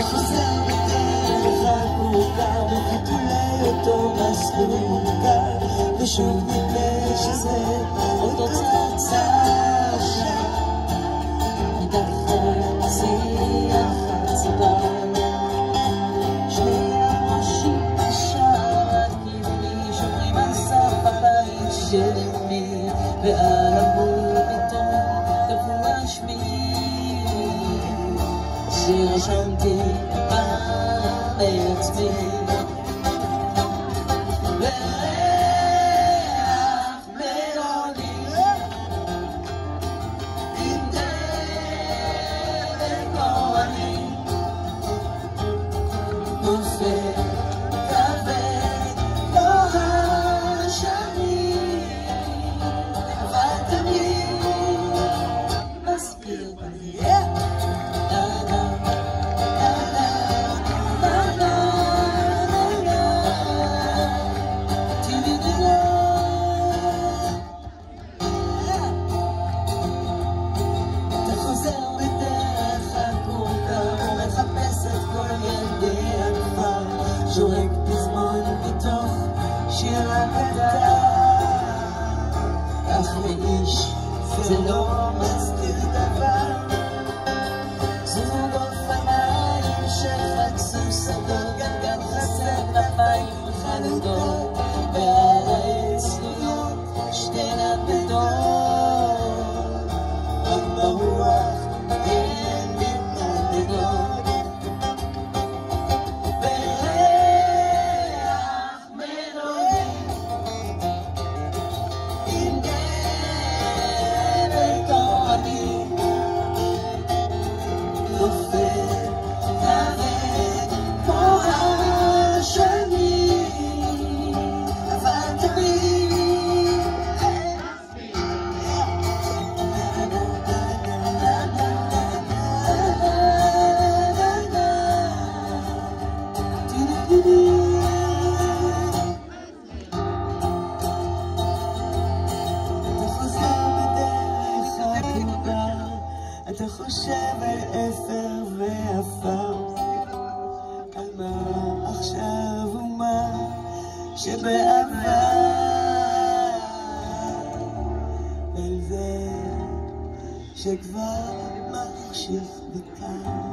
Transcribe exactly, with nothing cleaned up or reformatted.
חוזר בדרך ארוכה בביטולי אותו מסלול מוכר, ושוב נדמה שזה אותו צעצע שם מתחת שיח הציפור. שני הראשים בשער הכיווני שומרים על סף הבית של אמי, ועל עמוד עיתון טבוע שמי שרשמתי פעם לעצמי. שורק פזמון מתוך שיר אגדה, אך לאיש זה לא מזכיר דבר. זוג אופניים שחצו שדות, גלגל חסר במים חלודות, ועל העץ תלויות שתי נקודות. רק ברוח הן מתנדנדות, אתה חושב על אפר ועפר, על מה עכשיו ומה שבעבר, על זה שכבר ממשיך וכאן.